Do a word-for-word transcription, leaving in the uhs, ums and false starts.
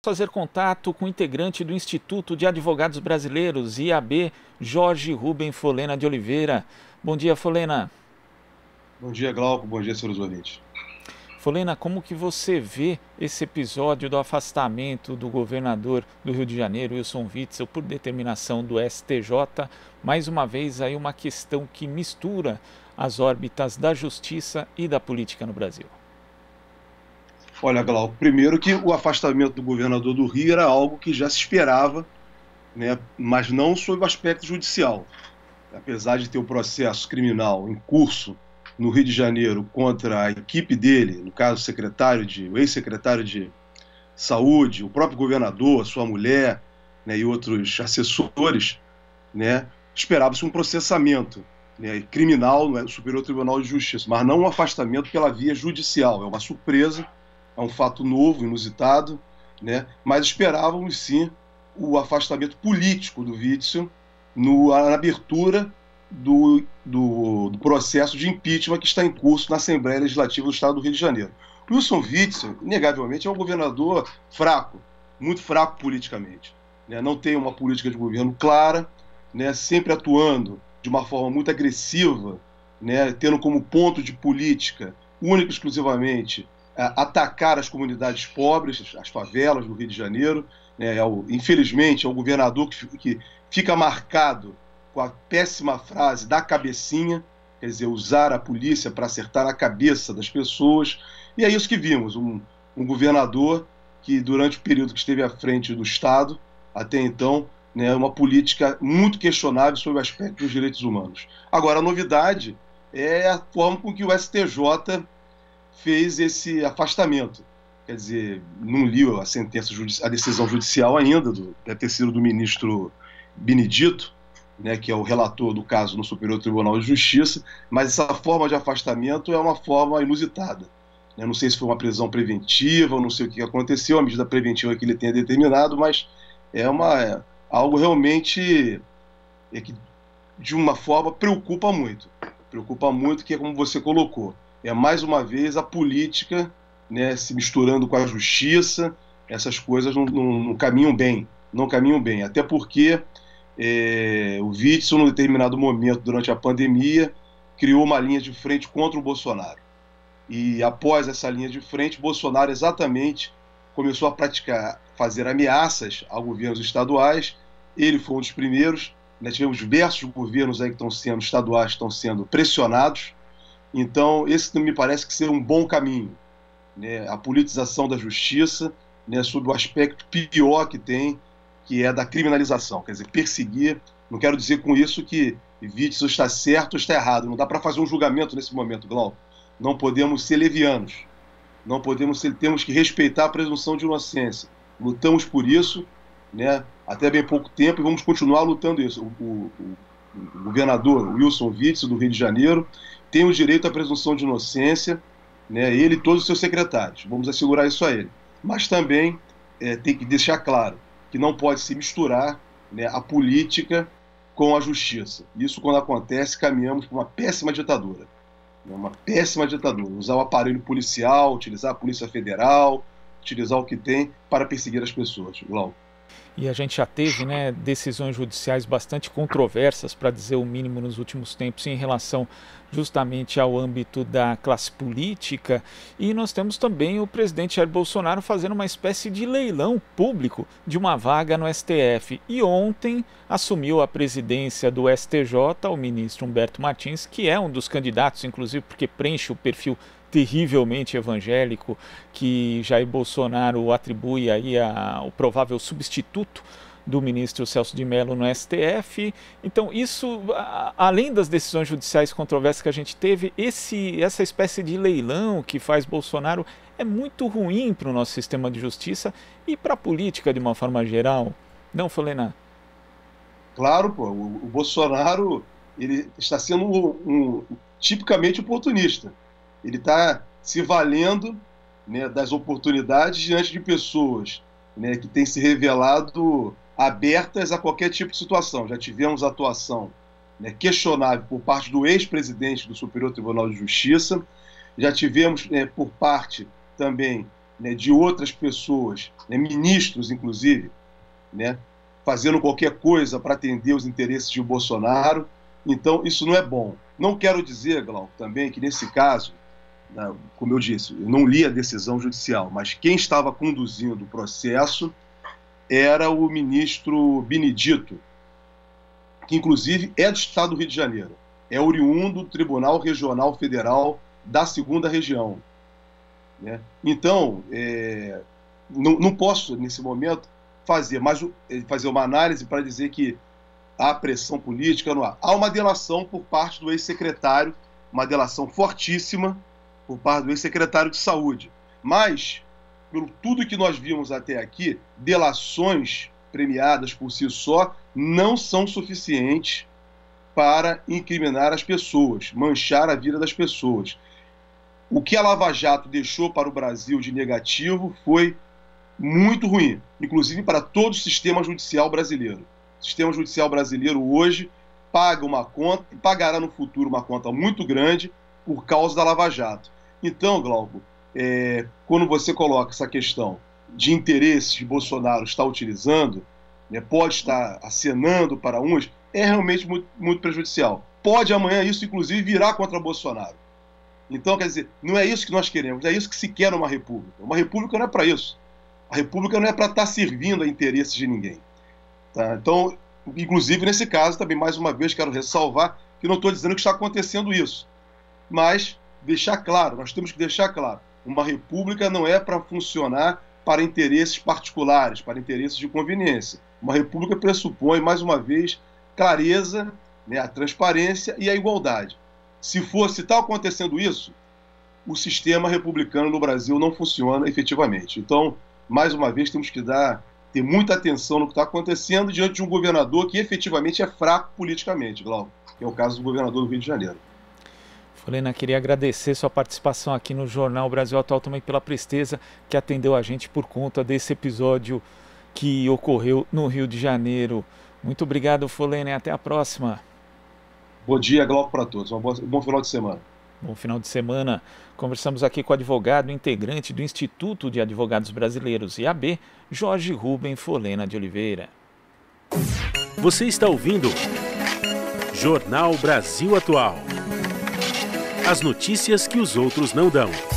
fazer contato com o integrante do Instituto de Advogados Brasileiros, I A B, Jorge Rubem Folena de Oliveira. Bom dia, Folena. Bom dia, Glauco. Bom dia, senhores ouvintes. Folena, como que você vê esse episódio do afastamento do governador do Rio de Janeiro, Wilson Witzel, por determinação do S T J? Mais uma vez, aí uma questão que mistura as órbitas da justiça e da política no Brasil. Olha, Glauco, primeiro que o afastamento do governador do Rio era algo que já se esperava, né, mas não sob o aspecto judicial. Apesar de ter um processo criminal em curso no Rio de Janeiro contra a equipe dele, no caso o secretário de, o ex-secretário de Saúde, o próprio governador, sua mulher, né, e outros assessores, né, esperava-se um processamento, né, criminal no Superior Tribunal de Justiça, mas não um afastamento pela via judicial. É uma surpresa, é um fato novo, inusitado, né, mas esperávamos sim o afastamento político do Witzel no, na abertura Do, do, do processo de impeachment que está em curso na Assembleia Legislativa do Estado do Rio de Janeiro. Wilson Witzel, inegavelmente, é um governador fraco, muito fraco politicamente, né? Não tem uma política de governo clara, né? Sempre atuando de uma forma muito agressiva, né? Tendo como ponto de política, única e exclusivamente, a, atacar as comunidades pobres, as favelas do Rio de Janeiro. Né? É o, infelizmente, é um governador que, que fica marcado com a péssima frase da cabecinha, quer dizer, usar a polícia para acertar a cabeça das pessoas. E é isso que vimos, um, um governador que, durante o período que esteve à frente do Estado, até então, né, uma política muito questionável sobre o aspecto dos direitos humanos. Agora, a novidade é a forma com que o S T J fez esse afastamento. Quer dizer, não li a sentença, a decisão judicial ainda, do, deve ter sido do ministro Benedito, né, que é o relator do caso no Superior Tribunal de Justiça, mas essa forma de afastamento é uma forma inusitada. Eu não sei se foi uma prisão preventiva, não sei o que aconteceu, a medida preventiva que ele tenha determinado, mas é, uma, é algo realmente é que, de uma forma, preocupa muito. Preocupa muito, que é como você colocou. É, mais uma vez, a política, né, se misturando com a justiça, essas coisas não, não, não caminham bem, não caminham bem, até porque É, o Witzel, num determinado momento durante a pandemia, criou uma linha de frente contra o Bolsonaro. E após essa linha de frente, Bolsonaro exatamente começou a praticar, fazer ameaças a governos estaduais. Ele foi um dos primeiros, né? Tivemos diversos governos aí que estão sendo, estaduais estão sendo pressionados. Então, esse me parece que ser um bom caminho, né? A politização da justiça, né, sob o aspecto pior que tem, que é da criminalização, quer dizer, perseguir. Não quero dizer com isso que Witzel está certo ou está errado, não dá para fazer um julgamento nesse momento, Glauco. Não podemos ser levianos, não podemos ser, temos que respeitar a presunção de inocência. Lutamos por isso, né, até bem pouco tempo, e vamos continuar lutando isso. O, o, o governador Wilson Witzel, do Rio de Janeiro, tem o direito à presunção de inocência, né, ele e todos os seus secretários, vamos assegurar isso a ele. Mas também é, tem que deixar claro que não pode se misturar, né, a política com a justiça. Isso, quando acontece, caminhamos para uma péssima ditadura. Né, uma péssima ditadura. Usar o aparelho policial, utilizar a Polícia Federal, utilizar o que tem para perseguir as pessoas. Glauco. E a gente já teve, né, decisões judiciais bastante controversas, para dizer o mínimo, nos últimos tempos, em relação justamente ao âmbito da classe política. E nós temos também o presidente Jair Bolsonaro fazendo uma espécie de leilão público de uma vaga no S T F. E ontem assumiu a presidência do S T J o ministro Humberto Martins, que é um dos candidatos, inclusive porque preenche o perfil terrivelmente evangélico que Jair Bolsonaro atribui aí ao provável substituto do ministro Celso de Mello no S T F. Então, isso, além das decisões judiciais controversas que a gente teve, esse, essa espécie de leilão que faz Bolsonaro é muito ruim para o nosso sistema de justiça e para a política de uma forma geral. Não, Folena? Claro, pô, o, o Bolsonaro, ele está sendo um, um, tipicamente oportunista. Ele está se valendo, né, das oportunidades diante de pessoas, né, que têm se revelado abertas a qualquer tipo de situação. Já tivemos atuação, né, questionável por parte do ex-presidente do Superior Tribunal de Justiça, já tivemos, né, por parte também né, de outras pessoas, né, ministros inclusive, né, fazendo qualquer coisa para atender os interesses de Bolsonaro. Então, isso não é bom. Não quero dizer, Glauco, também que nesse caso, né, como eu disse, eu não li a decisão judicial, mas quem estava conduzindo o processo era o ministro Benedito, que inclusive é do estado do Rio de Janeiro, é oriundo do Tribunal Regional Federal da segunda região. Né? Então, é, não, não posso, nesse momento, fazer, mas, fazer uma análise para dizer que há pressão política, não há. Há uma delação por parte do ex-secretário, uma delação fortíssima por parte do ex-secretário de Saúde. Mas, pelo tudo que nós vimos até aqui, delações premiadas por si só não são suficientes para incriminar as pessoas, manchar a vida das pessoas. O que a Lava Jato deixou para o Brasil de negativo foi muito ruim, inclusive para todo o sistema judicial brasileiro. O sistema judicial brasileiro hoje paga uma conta, e pagará no futuro uma conta muito grande por causa da Lava Jato. Então, Glauco, é, quando você coloca essa questão de interesses que Bolsonaro está utilizando, né, pode estar acenando para uns, é realmente muito, muito prejudicial. Pode amanhã isso, inclusive, virar contra Bolsonaro. Então, quer dizer, não é isso que nós queremos, é isso que se quer numa república. Uma república não é para isso. A república não é para estar servindo a interesses de ninguém. Tá? Então, inclusive, nesse caso, também, mais uma vez, quero ressalvar que não estou dizendo que está acontecendo isso. Mas deixar claro, nós temos que deixar claro, uma república não é para funcionar para interesses particulares, para interesses de conveniência. Uma república pressupõe, mais uma vez, clareza, né, a transparência e a igualdade. Se fosse tal acontecendo isso, o sistema republicano no Brasil não funciona efetivamente. Então, mais uma vez, temos que dar, ter muita atenção no que está acontecendo diante de um governador que efetivamente é fraco politicamente, Glauco, que é o caso do governador do Rio de Janeiro. Folena, queria agradecer sua participação aqui no Jornal Brasil Atual, também pela presteza que atendeu a gente por conta desse episódio que ocorreu no Rio de Janeiro. Muito obrigado, Folena, e até a próxima. Bom dia, Glauco, para todos. Um bom, um bom final de semana. Bom final de semana. Conversamos aqui com o advogado integrante do Instituto de Advogados Brasileiros, I A B, Jorge Rubem Folena de Oliveira. Você está ouvindo Jornal Brasil Atual. As notícias que os outros não dão.